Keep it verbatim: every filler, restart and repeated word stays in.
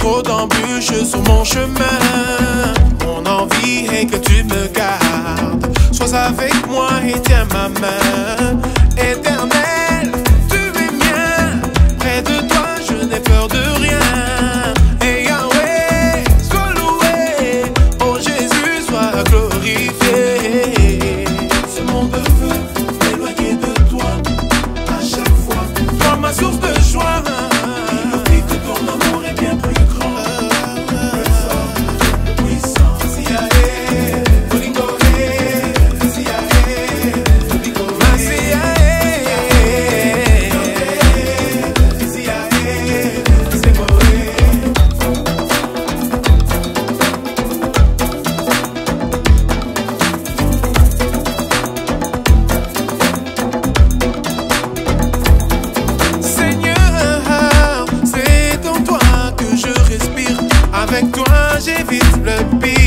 trop d'embûches sur mon chemin. Mon envie est que tu me gardes. Sois avec moi et tiens ma main. Éternel, tu es mien. Près de toi, je n'ai peur de rien. Et Yahweh, sois loué. Oh Jésus, sois glorifié. Ce monde veut m'éloigner de toi à chaque fois. Toi, ma source de joie. Il oublie que ton amour est bien plus grand, plus fort, plus puissant. Avec toi j'évite le pire.